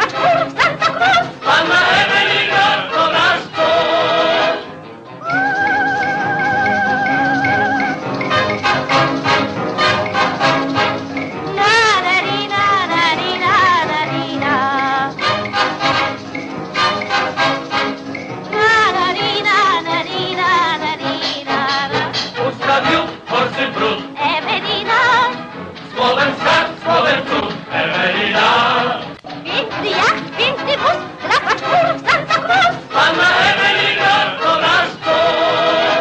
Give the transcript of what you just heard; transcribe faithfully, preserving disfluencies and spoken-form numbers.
Kurw, Santa Cruz! Panna Ewelina to nasz dom! Na-na-ri-na, na-ri-na, na-ri-na. Na-na-ri-na, na-ri-na, na-ri-na. Ustawił horsy brud, Ewelina, słowem skarb, słowem cud. Ewelina! piękny jacht, piękny wóz, drapacz kurw, Santa Cruz! Panna Ewelina to nasz dom!